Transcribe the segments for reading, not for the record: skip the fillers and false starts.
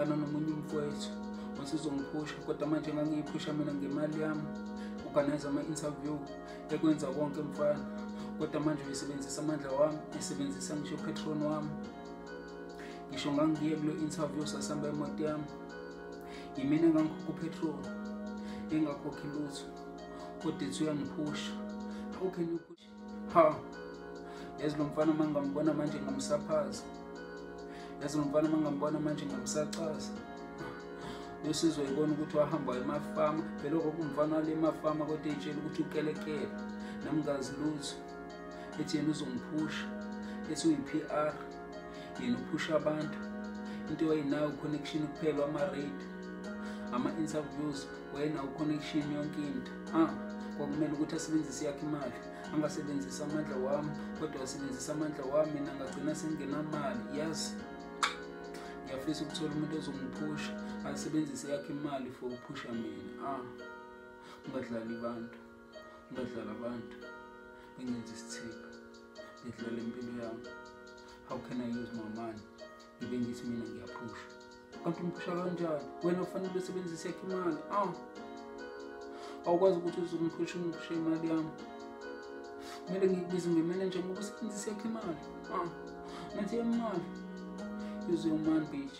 ngana nomunye umfowethu wasizongiphusha, kodwa manje ngangiyiphusha mina ngemali yami, organize ama-interview, ekwenza konke mfana. Kodwa manje uyisebenzisa amandla wami, ngisebenzisa ngisho petrol wami. Ngisho ngangiye kulo interview sasihamba imoto yami, yimina engangikhokha upetrol, engakhokhi lutho, kodwa ethi uyangiphusha. How can you push? Ha, yazi lo mfana uma ngingambona manje ngamsaphaza, yazi lo mfana uma ngingambona manje ngamsacaza. Bese uzoyibona ukuthi wahamba emafama, phela okumfana wale mafama, kodwa eyitshela ukuthi ukelekele nami ngazi lutho. Ethi yena uzongiphusha, ethi uyi-PR, yena uphusha abantu. Into wayinayo connection kuphela, ama-radio, ama-interviews, wayenawo connection yonke into. Kwakumele ukuthi asebenzise yakhe imali, angasebenzisa amandla wami, kodwa wasebenzisa amandla wami, mina ngagcina sengingenamali. Yazi ngiyafisa ukuthola umuntu ozongiphusha, asebenzise yakhe imali for ukuphusha mina. Ungadlali abantu, ungadlala abantu, bengenza isithiko, ngidlala impilo yami. How can I use my money? Ngibe ngithi mina ngiyaphusha, kanti umphusha kanjani? Wena ufanele usebenzise yakhe imali. Awukwazi ukuthi uzongiphusha ungiphushe imali yami. Kumele ngikubize ngemanager ngoba usebenzise yakhe imali. Nathi imali, use your man bitch.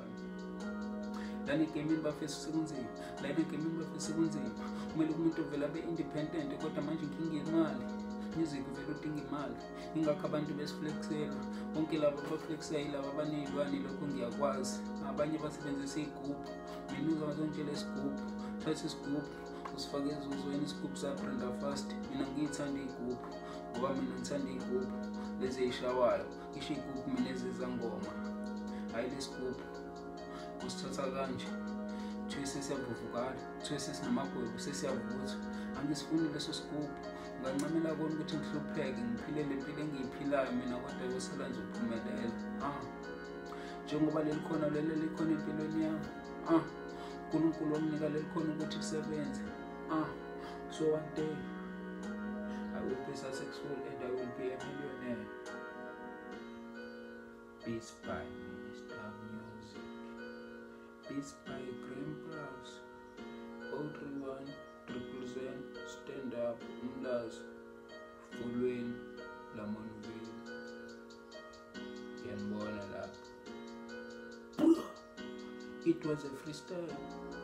Lana egameni bafisa sekunzima, lana egameni bafisa sekunzima. Kumele umuntu ovela abe-independent, kodwa manje nginga imali. Music vele udinga imali, ingakho abantu besiflexela. Bonke laba abaflexa yilaba abaney'lwane, lokho ngiyakwazi. Abanye basebenzisa iy'gubhu, mina uzazongitshela isigubhu, thatha isigubhu usifake ezuzweni, isigubhu sa-Brenda Fast. Mina ngiyithanda iy'gubhu ngoba mina ngithanda iy'gubhu lezi ey'shawayo, ngisho iy'gubhu mina ezizangoma, hhayi le sigubhu usithatha kanje, kuthiwe sesiyavuvukala, kuthiwe sesinamagwebu, sesiyavuthwa. Angisifuni leso sigubhu, ngancamela kona ukuthi ngihlupheke, ngiphile le mpilo engiyiphilayo mina, kodwa yosala nje uphumelela. Njengoba leli khona leli likhona empilweni yami, uNkulunkulu wanginika leli khona ukuthi lisebenze. So one day I will be successful and I will be a millionaire. Beats by Minister Music, beats by Green Brass, 031 000, stand up, Umlazi, Fulweni, Lamonville. Yanibona lapho. It was a freestyle.